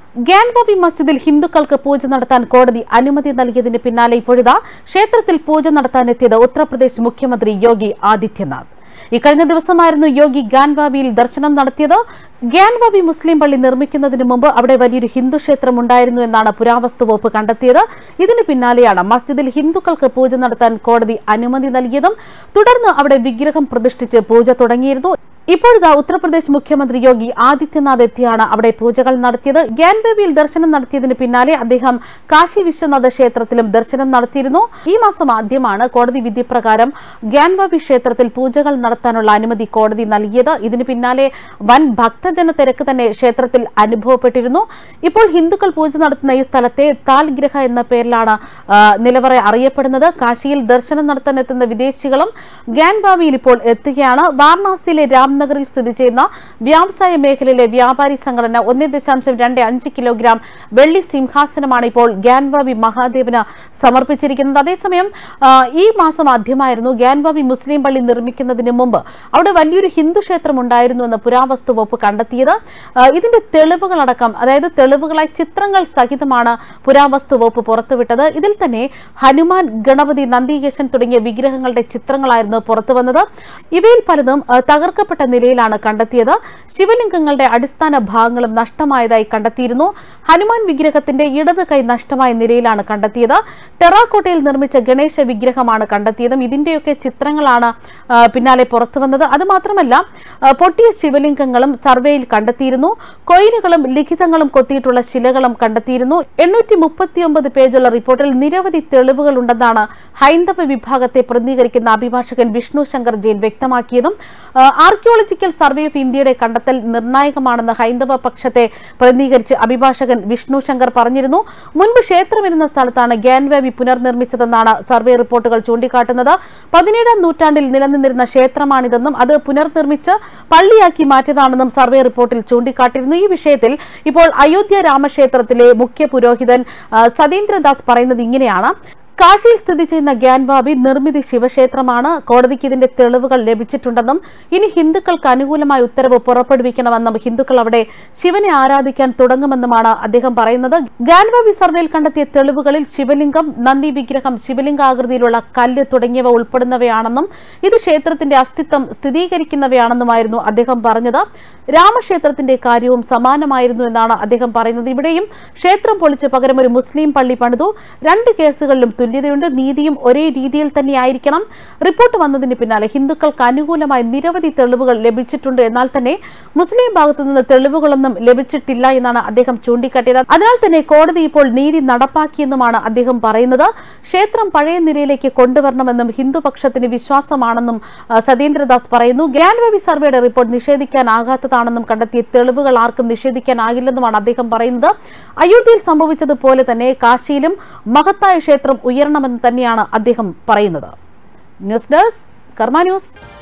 ഗ്യാൻബാബി മസ്ജിദിൽ ഹിന്ദുക്കൾക്ക് പൂജ നടത്താൻ കോടതി അനുമതി നൽകിയതിന് പിന്നാലെ ഇപ്പോഴിതാ ക്ഷേത്രത്തിൽ പൂജ നടത്താനെത്തിയത് ഉത്തർപ്രദേശ് മുഖ്യമന്ത്രി യോഗി ആദിത്യനാഥ്. ഇക്കഴിഞ്ഞ ദിവസമായിരുന്നു യോഗി ഗ്യാൻബാബിയിൽ ദർശനം നടത്തിയത്. ഗ്യാൻബാബി മുസ്ലിം പള്ളി നിർമ്മിക്കുന്നതിന് മുമ്പ് അവിടെ വലിയൊരു ഹിന്ദു ക്ഷേത്രം ഉണ്ടായിരുന്നു എന്നാണ് പുരാവസ്തു വകുപ്പ് കണ്ടെത്തിയത്. ഇതിന് പിന്നാലെയാണ് മസ്ജിദിൽ ഹിന്ദുക്കൾക്ക് പൂജ നടത്താൻ കോടതി അനുമതി നൽകിയതും തുടർന്ന് അവിടെ വിഗ്രഹം പ്രതിഷ്ഠിച്ച് പൂജ തുടങ്ങിയിരുന്നു. ഇപ്പോഴിതാ ഉത്തർപ്രദേശ് മുഖ്യമന്ത്രി യോഗി ആദിത്യനാഥ് എത്തിയാണ് അവിടെ പൂജകൾ നടത്തിയത്. ഗ്യാൻബാബിയിൽ ദർശനം നടത്തിയതിന് പിന്നാലെ അദ്ദേഹം കാശി വിശ്വനാഥ ക്ഷേത്രത്തിലും ദർശനം നടത്തിയിരുന്നു. ഈ മാസം ആദ്യമാണ് കോടതി വിധി പ്രകാരം ഗ്യാൻബാബി ക്ഷേത്രത്തിൽ പൂജകൾ നടത്താനുള്ള അനുമതി കോടതി നൽകിയത്. ഇതിന് പിന്നാലെ വൻ ഭക്തജന തിരക്ക് തന്നെ ക്ഷേത്രത്തിൽ അനുഭവപ്പെട്ടിരുന്നു. ഇപ്പോൾ ഹിന്ദുക്കൾ പൂജ നടത്തുന്ന ഈ സ്ഥലത്തെ താൽഗ്രഹ എന്ന പേരിലാണ് നിലവറ അറിയപ്പെടുന്നത്. കാശിയിൽ ദർശനം നടത്താൻ എത്തുന്ന വിദേശികളും ഗ്യാൻബാബിയിൽ ഇപ്പോൾ എത്തുകയാണ്. വാരണാസിയിലെ രാംനഗറിൽ സ്ഥിതി ചെയ്യുന്ന വ്യവസായ മേഖലയിലെ വ്യാപാരി സംഘടന 1.25 കിലോഗ്രാം വെള്ളി സിംഹാസനമാണ് ഇപ്പോൾ ഗ്യാൻബാബി മഹാദേവന് സമർപ്പിച്ചിരിക്കുന്നത്. അതേസമയം ഈ മാസം ആദ്യമായിരുന്നു ഗ്യാൻബാബി മുസ്ലിം പള്ളി നിർമ്മിക്കുന്നതിന് മുമ്പ് അവിടെ വലിയൊരു ഹിന്ദു ക്ഷേത്രം ഉണ്ടായിരുന്നു എന്ന് പുരാവസ്തു വകുപ്പ് കണ്ടെത്തിയത്. ഇതിന്റെ തെളിവുകളടക്കം, അതായത് തെളിവുകളായി ചിത്രങ്ങൾ സഹിതമാണ് പുരാവസ്തു വകുപ്പ് പുറത്തുവിട്ടത്. ഇതിൽ തന്നെ ഹനുമാൻ, ഗണപതി, നന്ദികേശൻ തുടങ്ങിയ വിഗ്രഹങ്ങളുടെ ചിത്രങ്ങളായിരുന്നു പുറത്തുവന്നത്. ഇവയിൽ പലതും തകർക്കപ്പെട്ട നിലയിലാണ് കണ്ടെത്തിയത്. ശിവലിംഗങ്ങളുടെ അടിസ്ഥാന ഭാഗങ്ങളും നഷ്ടമായതായി കണ്ടെത്തിയിരുന്നു. ഹനുമാൻ വിഗ്രഹത്തിന്റെ ഇടത് കൈ നഷ്ടമായ നിലയിലാണ് കണ്ടെത്തിയത്. ടെറാക്കോട്ടയിൽ നിർമ്മിച്ച ഗണേശ വിഗ്രഹമാണ് കണ്ടെത്തിയതും ഇതിന്റെയൊക്കെ ചിത്രങ്ങളാണ് പിന്നാലെ പുറത്തുവന്നത്. അതുമാത്രമല്ല, പൊട്ടിയ ശിവലിംഗങ്ങളും സർവേയിൽ കണ്ടെത്തിയിരുന്നു. കോയിനുകളും ലിഖിതങ്ങളും കൊത്തിയിട്ടുള്ള ശിലകളും കണ്ടെത്തിയിരുന്നു. 839 പേജുള്ള റിപ്പോർട്ടിൽ നിരവധി തെളിവുകൾ ഉണ്ടെന്നാണ് ഹൈന്ദവ വിഭാഗത്തെ പ്രതിനിധീകരിക്കുന്ന അഭിഭാഷകൻ വിഷ്ണു ശങ്കർ ജെയിൻ വ്യക്തമാക്കിയതും. ആർക്കിയോളജിക്കൽ സർവേ ഓഫ് ഇന്ത്യയുടെ കണ്ടെത്തൽ നിർണായകമാണെന്ന് ഹൈന്ദവ പക്ഷത്തെ പ്രതിനിധീകരിച്ച് അഭിഭാഷകൻ വിഷ്ണു ശങ്കർ പറഞ്ഞിരുന്നു. മുൻപ് ക്ഷേത്രമിരുന്ന സ്ഥലത്താണ് ഗ്യാൻബാബി പുനർനിർമ്മിച്ചതെന്നാണ് സർവേ റിപ്പോർട്ടുകൾ ചൂണ്ടിക്കാട്ടുന്നത്. 17ാം നൂറ്റാണ്ടിൽ നിലനിന്നിരുന്ന ക്ഷേത്രമാണിതെന്നും അത് പുനർനിർമ്മിച്ച് പള്ളിയാക്കി മാറ്റിയതാണെന്നും സർവേ റിപ്പോർട്ടിൽ ചൂണ്ടിക്കാട്ടിയിരുന്നു. ഈ വിഷയത്തിൽ ഇപ്പോൾ അയോധ്യ രാമക്ഷേത്രത്തിലെ മുഖ്യ പുരോഹിതൻ സതീന്ദ്രദാസ് പറയുന്നത് ഇങ്ങനെയാണ്: കാശിയിൽ സ്ഥിതി ചെയ്യുന്ന ഗ്യാൻബാബി നിർമ്മിതി ശിവക്ഷേത്രമാണ്. കോടതിക്ക് ഇതിന്റെ തെളിവുകൾ ലഭിച്ചിട്ടുണ്ടെന്നും ഇനി ഹിന്ദുക്കൾക്ക് അനുകൂലമായ ഉത്തരവ് പുറപ്പെടുവിക്കണമെന്നും ഹിന്ദുക്കൾ അവിടെ ശിവനെ ആരാധിക്കാൻ തുടങ്ങുമെന്നുമാണ് അദ്ദേഹം പറയുന്നത്. ഗ്യാൻബാബി സർവേയിൽ കണ്ടെത്തിയ തെളിവുകളിൽ ശിവലിംഗം, നന്ദി വിഗ്രഹം, ശിവലിംഗാകൃതിയിലുള്ള കല്ല് തുടങ്ങിയവ ഉൾപ്പെടുന്നവയാണെന്നും ഇത് ക്ഷേത്രത്തിന്റെ അസ്തിത്വം സ്ഥിരീകരിക്കുന്നവയാണെന്നുമായിരുന്നു അദ്ദേഹം പറഞ്ഞത്. രാമക്ഷേത്രത്തിന്റെ കാര്യവും സമാനമായിരുന്നു എന്നാണ് അദ്ദേഹം പറയുന്നത്. ഇവിടെയും ക്ഷേത്രം പൊളിച്ച് പകരം ഒരു മുസ്ലിം പള്ളി പണിതു. 2 കേസുകളിലും തുല്യതയുണ്ട്. നീതിയും ഒരേ രീതിയിൽ തന്നെയായിരിക്കണം. റിപ്പോർട്ട് വന്നതിന് പിന്നാലെ ഹിന്ദുക്കൾക്ക് അനുകൂലമായ നിരവധി തെളിവുകൾ ലഭിച്ചിട്ടുണ്ട്. എന്നാൽ തന്നെ മുസ്ലിം ഭാഗത്തു നിന്ന് തെളിവുകളൊന്നും ലഭിച്ചിട്ടില്ല എന്നാണ് അദ്ദേഹം ചൂണ്ടിക്കാട്ടിയത്. അതിനാൽ തന്നെ കോടതി ഇപ്പോൾ നീതി നടപ്പാക്കിയെന്നുമാണ് അദ്ദേഹം പറയുന്നത്. ക്ഷേത്രം പഴയ നിലയിലേക്ക് കൊണ്ടുവരണമെന്നും ഹിന്ദുപക്ഷത്തിന് വിശ്വാസമാണെന്നും സതീന്ദ്രദാസ് പറയുന്നു. ഗ്യാൻബാബി സർവേയുടെ റിപ്പോർട്ട് നിഷേധിക്കാനാകാത്തതാണെന്നും കണ്ടെത്തിയ തെളിവുകൾ ആർക്കും നിഷേധിക്കാനാകില്ലെന്നുമാണ് അദ്ദേഹം പറയുന്നത്. അയോധ്യയിൽ സംഭവിച്ചതുപോലെ തന്നെ കാശിയിലും മഹത്തായ ക്ഷേത്രം ഉയരണമെന്ന് തന്നെയാണ് അദ്ദേഹം പറയുന്നത്. News desk Karma news.